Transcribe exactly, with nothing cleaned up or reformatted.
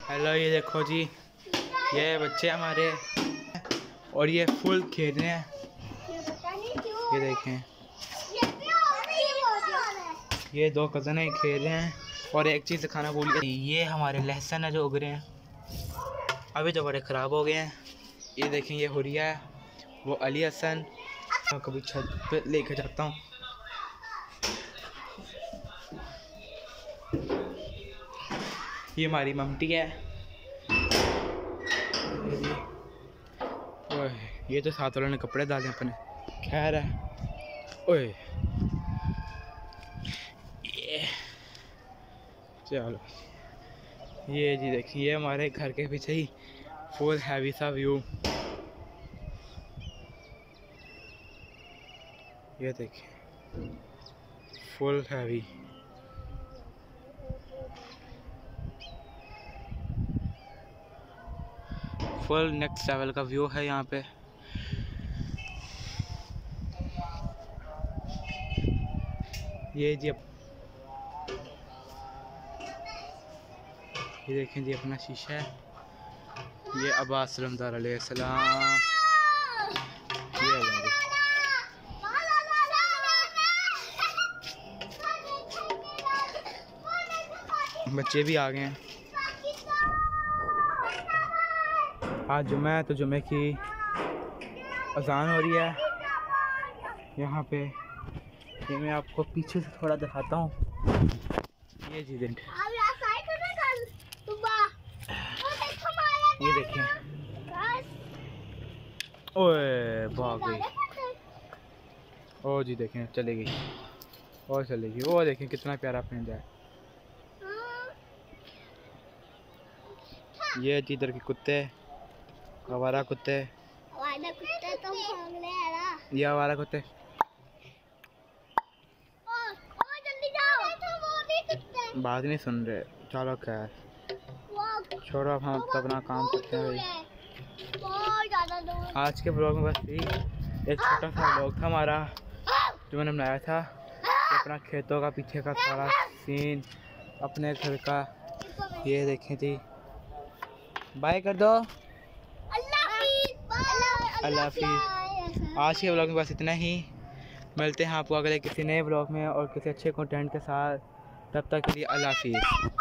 Hello, ये देखो जी, ये बच्चे हमारे और ये फुल खेल रहे हैं। ये देखें, ये दो कज़न है खेल रहे हैं। और एक चीज़ दिखाना भूल गया, ये हमारे लहसुन है जो उग रहे हैं, अभी तो बड़े ख़राब हो गए हैं। ये देखें, ये हुरिया है, वो अली हसन। मैं कभी छत पे लेके जाता हूँ। ये हमारी ममटी है। ओए, ये तो साथ वालों ने कपड़े डाले अपने, खैर है। ओए ये चलो, ये जी देखिए, ये हमारे घर के पीछे ही फुल हैवी सा व्यू। ये देखिए, full heavy. Full next level का व्यू है यहाँ पे। ये जी, ये देखें जी, अपना शीशा है। ये अब्बास सलामदार अलैहिस्सलाम। ये बच्चे भी आ गए हैं। आज जुम्मा है तो जुम्मे की अजान हो रही है यहाँ पे। ये मैं आपको पीछे से थोड़ा दिखाता हूँ। ये जी दिन, ये देखिए, ओए भाग गई। ओ जी देखें, चले गई और चलेगी। वो देखें कितना प्यारा पेंट है। ये जी इधर के कुत्ते, आवारा कुत्ते, ये आवारा कुत्ते। बात नहीं सुन रहे, चलो खैर छोड़ो, अब हम तो अपना काम करते हैं भाई। आज के ब्लॉग में बस यही एक छोटा सा ब्लॉग था हमारा जो मैंने बनाया था। अपना खेतों का पीछे का सारा सीन, अपने घर का। ये देखें थी, बाय कर दो, अल्लाह हाफिज़। आज के ब्लॉग में बस इतना ही। मिलते हैं आपको अगले किसी नए ब्लॉग में और किसी अच्छे कंटेंट के साथ। तब तक के लिए अल्लाह हाफिज़।